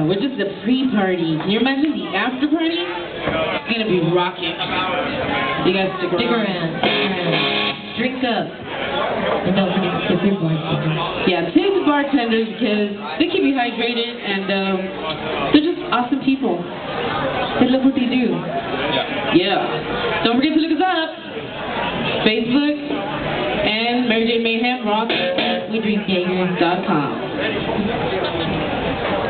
we're just a pre-party. Can you imagine the after party? It's gonna be rocking. You guys stick around. Drink up. And don't forget to tip your bartenders. Yeah, tip the bartenders because they keep you hydrated and they're just awesome people. They love what they do. Yeah. Don't forget to look us up. Facebook and MARYJANE MAYHEM, rock, We drink Jaeger.com.